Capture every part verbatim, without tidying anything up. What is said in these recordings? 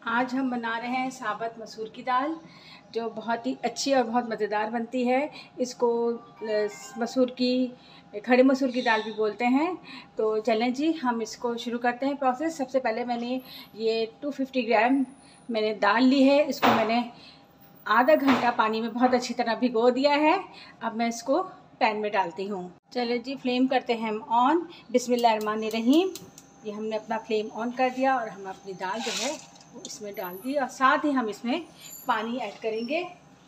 आज हम बना रहे हैं साबुत मसूर की दाल, जो बहुत ही अच्छी और बहुत मज़ेदार बनती है। इसको मसूर की खड़े मसूर की दाल भी बोलते हैं। तो चलें जी, हम इसको शुरू करते हैं प्रोसेस। सबसे पहले मैंने ये दो सौ पचास ग्राम मैंने दाल ली है। इसको मैंने आधा घंटा पानी में बहुत अच्छी तरह भिगो दिया है। अब मैं इसको पैन में डालती हूँ। चले जी, फ्लेम करते हैं हम ऑन। बिस्मिल्लाहिर्रहमानिर्रहीम। ये हमने अपना फ्लेम ऑन कर दिया और हम अपनी दाल जो है वो इसमें डाल दी और साथ ही हम इसमें पानी ऐड करेंगे।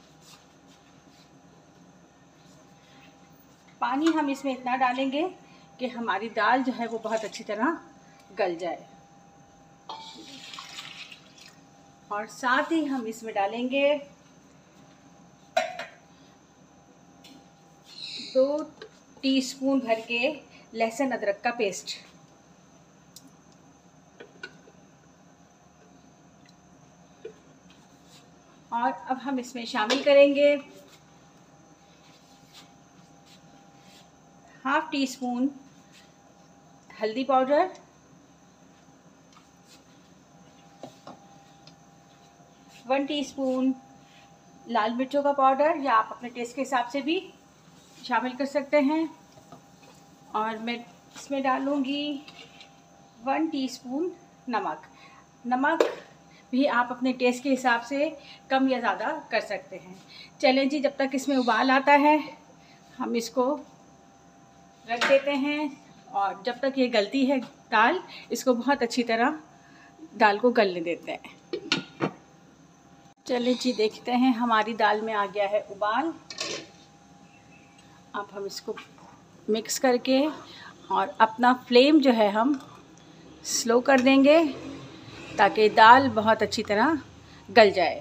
पानी हम इसमें इतना डालेंगे कि हमारी दाल जो है वो बहुत अच्छी तरह गल जाए। और साथ ही हम इसमें डालेंगे दो टीस्पून भर के लहसुन अदरक का पेस्ट। और अब हम इसमें शामिल करेंगे हाफ टी स्पून हल्दी पाउडर, वन टीस्पून लाल मिर्चों का पाउडर, या आप अपने टेस्ट के हिसाब से भी शामिल कर सकते हैं। और मैं इसमें डालूँगी वन टीस्पून नमक। नमक भी आप अपने टेस्ट के हिसाब से कम या ज़्यादा कर सकते हैं। चलें जी, जब तक इसमें उबाल आता है हम इसको रख देते हैं। और जब तक ये गलती है दाल, इसको बहुत अच्छी तरह दाल को गलने देते हैं। चलिए जी, देखते हैं हमारी दाल में आ गया है उबाल। अब हम इसको मिक्स करके और अपना फ्लेम जो है हम स्लो कर देंगे ताकि दाल बहुत अच्छी तरह गल जाए।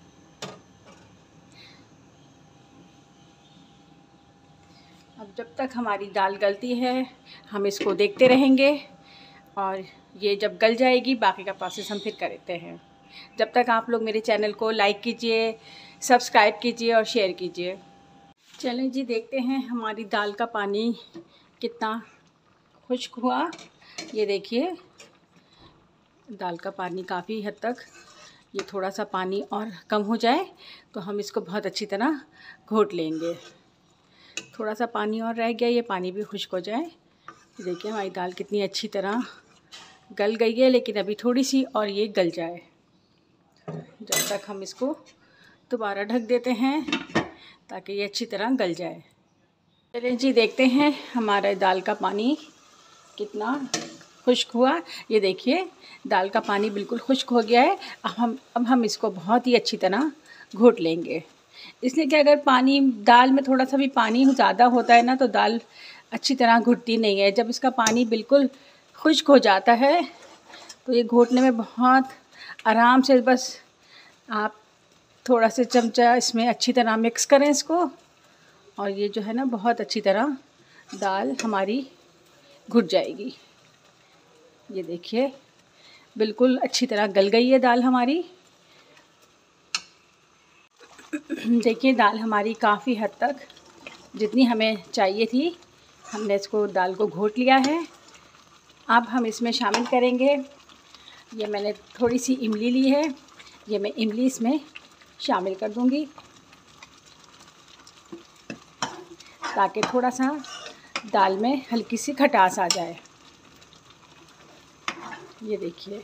अब जब तक हमारी दाल गलती है हम इसको देखते रहेंगे और ये जब गल जाएगी बाकी का प्रोसेस हम फिर करते हैं। जब तक आप लोग मेरे चैनल को लाइक कीजिए, सब्सक्राइब कीजिए और शेयर कीजिए। चलें जी, देखते हैं हमारी दाल का पानी कितना खुश्क हुआ। ये देखिए, दाल का पानी काफ़ी हद तक, ये थोड़ा सा पानी और कम हो जाए तो हम इसको बहुत अच्छी तरह घोट लेंगे। थोड़ा सा पानी और रह गया, ये पानी भी खुश्क हो जाए। देखिए हमारी दाल कितनी अच्छी तरह गल गई है, लेकिन अभी थोड़ी सी और ये गल जाए। जब तक हम इसको दोबारा ढक देते हैं ताकि ये अच्छी तरह गल जाए। चलिए जी, देखते हैं हमारा दाल का पानी कितना खुश्क हुआ। ये देखिए दाल का पानी बिल्कुल खुश्क हो गया है। अब हम अब हम इसको बहुत ही अच्छी तरह घोट लेंगे। इसलिए कि अगर पानी दाल में थोड़ा सा भी पानी ज़्यादा होता है ना तो दाल अच्छी तरह घुटती नहीं है। जब इसका पानी बिल्कुल खुश्क हो जाता है तो ये घोटने में बहुत आराम से, बस आप थोड़ा सा चमचा इसमें अच्छी तरह मिक्स करें इसको, और ये जो है ना बहुत अच्छी तरह दाल हमारी घुट जाएगी। ये देखिए बिल्कुल अच्छी तरह गल गई है दाल हमारी। देखिए दाल हमारी काफ़ी हद तक जितनी हमें चाहिए थी, हमने इसको दाल को घोट लिया है। अब हम इसमें शामिल करेंगे, ये मैंने थोड़ी सी इमली ली है, ये मैं इमली इसमें शामिल कर दूंगी ताकि थोड़ा सा दाल में हल्की सी खटास आ जाए। ये देखिए,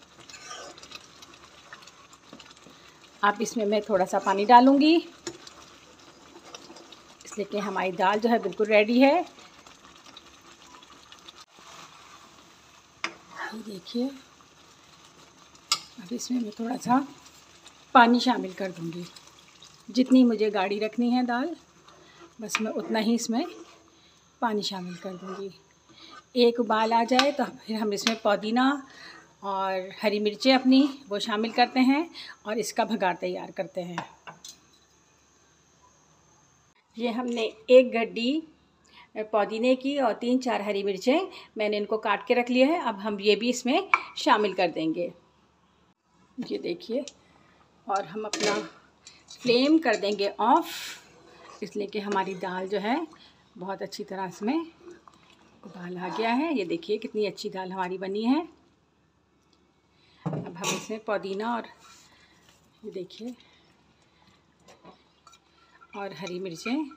अब इसमें मैं थोड़ा सा पानी डालूंगी इसलिए कि हमारी दाल जो है बिल्कुल रेडी है। ये देखिए, अब इसमें मैं थोड़ा सा पानी शामिल कर दूंगी। जितनी मुझे गाढ़ी रखनी है दाल, बस मैं उतना ही इसमें पानी शामिल कर दूंगी। एक उबाल आ जाए तो फिर हम इसमें पुदीना और हरी मिर्चें अपनी वो शामिल करते हैं और इसका भगार तैयार करते हैं। ये हमने एक गड्डी पुदीने की और तीन चार हरी मिर्चें मैंने इनको काट के रख लिया है। अब हम ये भी इसमें शामिल कर देंगे। ये देखिए, और हम अपना फ्लेम कर देंगे ऑफ, इसलिए कि हमारी दाल जो है बहुत अच्छी तरह इसमें उबाल आ गया है। ये देखिए कितनी अच्छी दाल हमारी बनी है। अब हम इसमें पुदीना और ये देखिए और हरी मिर्चें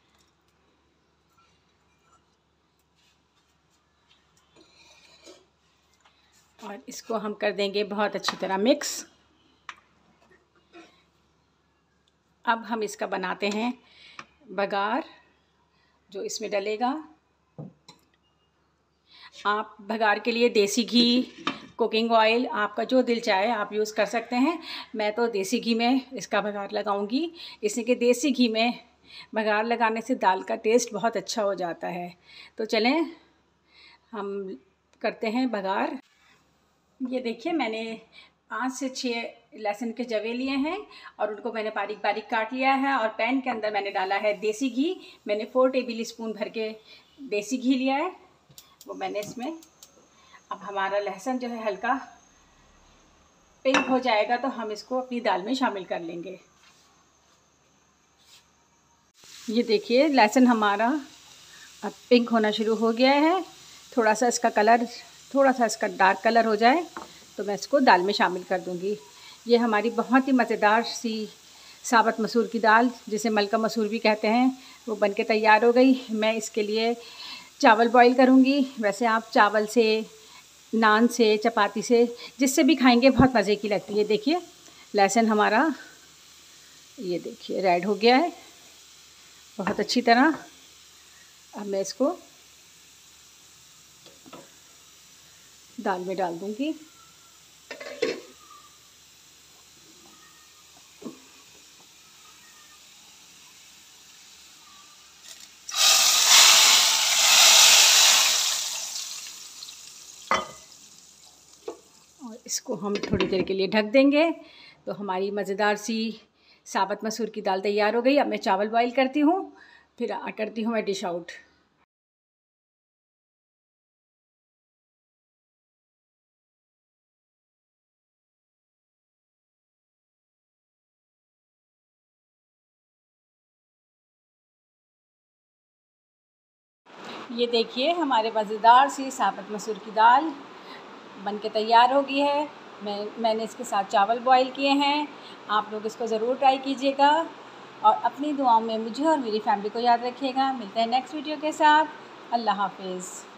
और इसको हम कर देंगे बहुत अच्छी तरह मिक्स। अब हम इसका बनाते हैं बघार जो इसमें डलेगा। आप बघार के लिए देसी घी, कुकिंग ऑयल, आपका जो दिल चाहे आप यूज़ कर सकते हैं। मैं तो देसी घी में इसका बघार लगाऊंगी, इसलिए कि देसी घी में बघार लगाने से दाल का टेस्ट बहुत अच्छा हो जाता है। तो चलें हम करते हैं बघार। ये देखिए मैंने पाँच से छः लहसुन के जवे लिए हैं और उनको मैंने बारीक बारीक काट लिया है और पैन के अंदर मैंने डाला है देसी घी। मैंने फोर टेबल स्पून भर के देसी घी लिया है, वो मैंने इसमें। अब हमारा लहसुन जो है हल्का पिंक हो जाएगा तो हम इसको अपनी दाल में शामिल कर लेंगे। ये देखिए लहसुन हमारा अब पिंक होना शुरू हो गया है। थोड़ा सा इसका कलर थोड़ा सा इसका डार्क कलर हो जाए तो मैं इसको दाल में शामिल कर दूंगी। ये हमारी बहुत ही मज़ेदार सी साबुत मसूर की दाल, जिसे मलका मसूर भी कहते हैं, वो बनके तैयार हो गई। मैं इसके लिए चावल बॉईल करूंगी। वैसे आप चावल से, नान से, चपाती से, जिससे भी खाएंगे बहुत मज़े की लगती है। देखिए लहसुन हमारा ये देखिए रेड हो गया है बहुत अच्छी तरह। अब मैं इसको दाल में डाल दूंगी। और इसको हम थोड़ी देर के लिए ढक देंगे तो हमारी मज़ेदार सी साबुत मसूर की दाल तैयार हो गई। अब मैं चावल बॉईल करती हूँ, फिर करती हूँ मैं डिश आउट। ये देखिए हमारे मज़ेदार सी साबुत मसूर की दाल बनके तैयार हो गई है। मैं मैंने इसके साथ चावल बॉईल किए हैं। आप लोग इसको ज़रूर ट्राई कीजिएगा और अपनी दुआओं में मुझे और मेरी फैमिली को याद रखिएगा। मिलते हैं नेक्स्ट वीडियो के साथ। अल्लाह हाफिज़।